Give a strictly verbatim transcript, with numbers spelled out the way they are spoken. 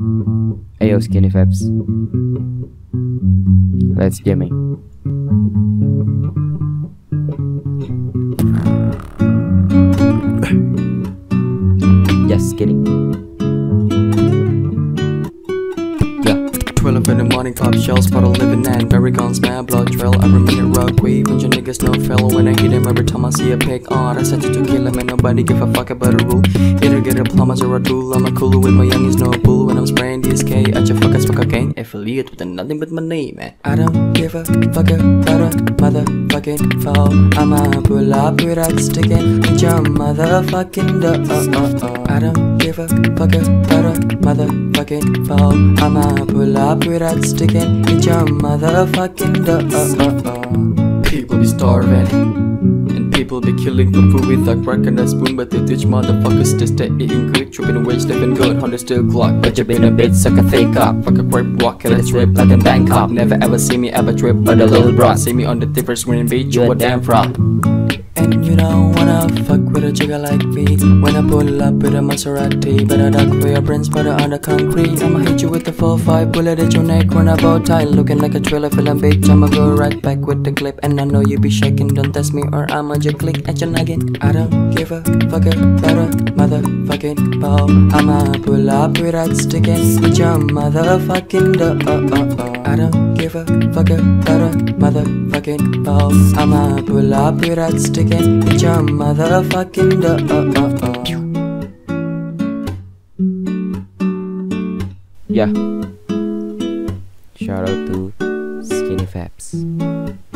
Ayo Skinny Fabs, let's jamming. Just kidding. twelve in the morning, top shells, bottle living and berry guns, man, blood trail. I remain a rock wave, bunch of niggas no fail. When I hit him, every time I see a pick on, I set you to kill him, and nobody give a fuck about a rule. Either get a plumbers or a tool. I'm a cooler with my youngies, no bull. When I'm spraying D S K at your fuckers, fuck a gang affiliate with nothing but my name, man. I don't give a fuck about a motherfucking foul. I'ma pull up with that stick and hit your motherfucking door. Oh, oh, oh. I don't give a fuck about a motherfucking foul. I'ma pull up with that stick and hit your motherfucking door. Oh, oh, oh. People be starving and people be killing for food with a crack and a spoon, but they teach motherfuckers to stay eating good, tripping wage, living good, on the still clock. But you been a bitch, suck a fake up, fuck a grape walk, and a trip like in Bangkok. Never ever see me ever trip, but a little bro see me on the different screen beach, you a damn fraud. And you don't wanna fuck with a jigger like me when I pull up with a Maserati. Better duck for your brains, better under concrete. I'ma hit you with the four five bullet at your neck when I bow tie, looking like a thriller film bitch. I'ma go right back with the clip, and I know you be shaking. Don't test me or I'ma just click at your noggin. I don't give a fuck about a motherfucking ball. I'ma pull up with that stick and hit your motherfucking door. Oh, oh, oh. I don't give a fuck about a motherfucking ball. I'ma pull up with that stick and hit your motherfucking door. Oh, oh, oh. Yeah. Shout out to Skinny Fabs.